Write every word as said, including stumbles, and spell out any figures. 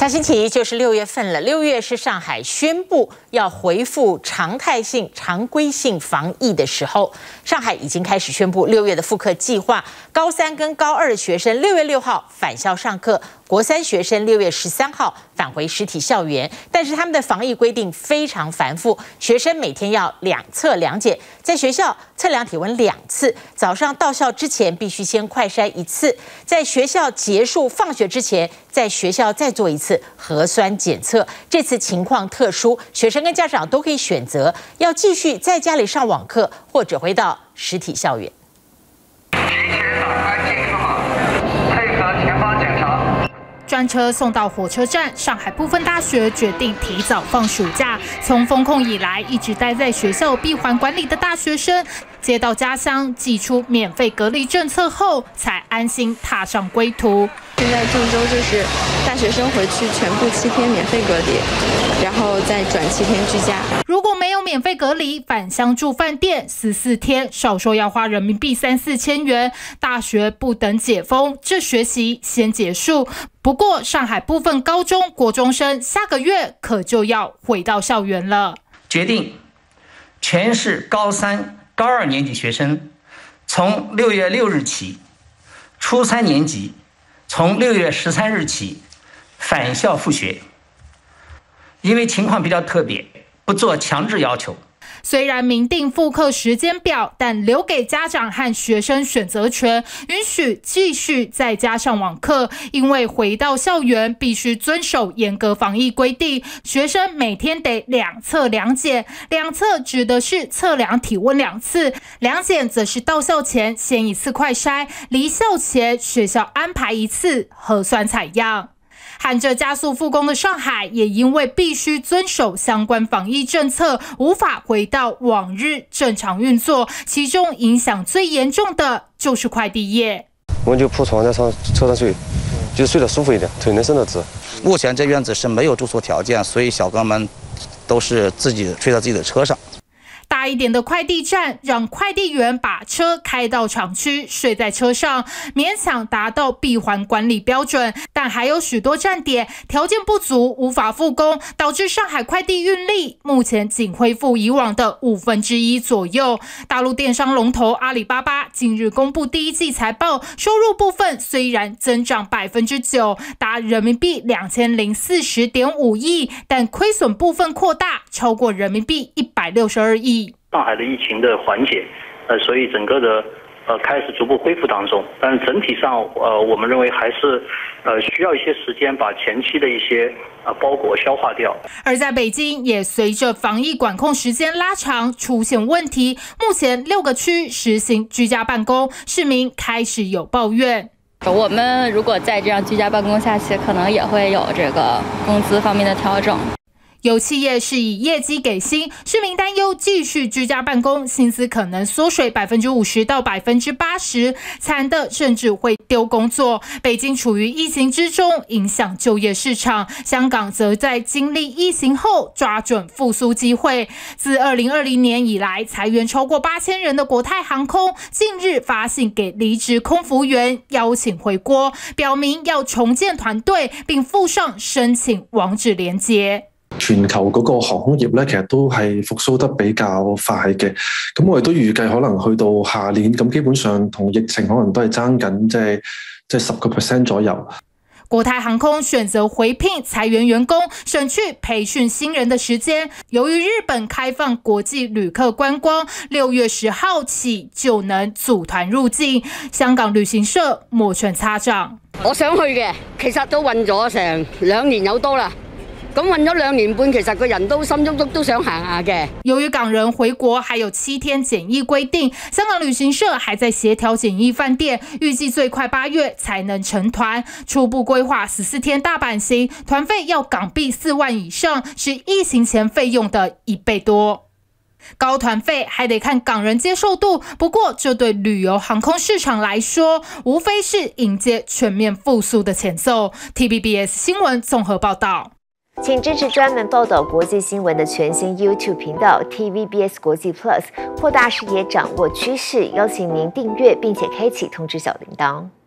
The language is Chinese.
下星期一就是六月份了。六月是上海宣布要恢复常态性、常规性防疫的时候。上海已经开始宣布六月的复课计划，高三跟高二的学生六月六号返校上课，国三学生六月十三号返回实体校园。但是他们的防疫规定非常繁复，学生每天要两测两检，在学校测量体温两次，早上到校之前必须先快筛一次，在学校结束放学之前，在学校再做一次核酸检测。这次情况特殊，学生跟家长都可以选择要继续在家里上网课，或者回到实体校园。 专车送到火车站，上海部分大学决定提早放暑假。从封控以来，一直待在学校闭环管理的大学生，接到家乡寄出免费隔离政策后，才安心踏上归途。 现在郑州就是大学生回去全部七天免费隔离，然后再转七天居家。 如果没有免费隔离，返乡住饭店十四天，少说要花人民币三四千元。大学不等解封，这学期先结束。不过，上海部分高中国中生下个月可就要回到校园了。 决定，全市高三、高二年级学生从六月六日起，初三年级从六月十三日起返校复学。因为情况比较特别，不做强制要求。 虽然明定复课时间表，但留给家长和学生选择权，允许继续在家上网课。因为回到校园必须遵守严格防疫规定，学生每天得两测两检。两测指的是测量体温两次，两检则是到校前先一次快筛，离校前学校安排一次核酸采样。喊着加速复工的上海，也因为必须遵守相关防疫政策，无法回到往日正常运作。其中影响最严重的就是快递业。 我们就铺床在上车上睡，就睡得舒服一点，腿能伸得直。 目前这院子是没有住宿条件，所以小哥们都是自己睡在自己的车上。 大一点的快递站让快递员把车开到厂区，睡在车上，勉强达到闭环管理标准。但还有许多站点条件不足，无法复工，导致上海快递运力目前仅恢复以往的五分之一左右。大陆电商龙头阿里巴巴近日公布第一季财报，收入部分虽然增长百分之九，达人民币两千零四十点五亿，但亏损部分扩大，超过人民币一百六十二亿。 上海的疫情的缓解，呃，所以整个的呃开始逐步恢复当中，但是整体上，呃，我们认为还是呃需要一些时间把前期的一些呃包裹消化掉。 而在北京，也随着防疫管控时间拉长，出现问题。目前六个区实行居家办公，市民开始有抱怨。 我们如果再这样居家办公下去，可能也会有这个工资方面的调整。 有企业是以业绩给薪，市民担忧继续居家办公，薪资可能缩水百分之五十到百分之八十，惨的甚至会丢工作。北京处于疫情之中，影响就业市场；香港则在经历疫情后抓准复苏机会。自二零二零年以来，裁员超过八千人的国泰航空，近日发信给离职空服员邀請回國，表明要重建團隊，並附上申請網址連結。 全球嗰個航空業咧，其實都係復甦得比較快嘅。咁我哋都預計可能去到下年，咁基本上同疫情可能都係爭緊，即係即係十個 percent 左右。 國泰航空選擇回聘裁員員工，省去培訓新人的時間。由於日本開放國際旅客觀光，六月十號起就能組團入境。香港旅行社摩拳擦掌。 我想去嘅，其實都運咗成兩年有多啦。咁運咗兩年半，其實個人都心喐喐都想行下嘅。 由於港人回國還有七天檢疫規定，香港旅行社還在協調檢疫飯店，預計最快八月才能成團。初步規劃十四天大阪行，團費要港幣四萬以上，是疫情前費用的一倍多。高團費還得看港人接受度，不過這對旅遊航空市場來說，無非是迎接全面復甦的前奏。T V B S 新聞綜合報道。 请支持专门报道国际新闻的全新 YouTube 频道 T V B S 国际 Plus， 扩大视野，掌握趋势。邀请您订阅并且开启通知小铃铛。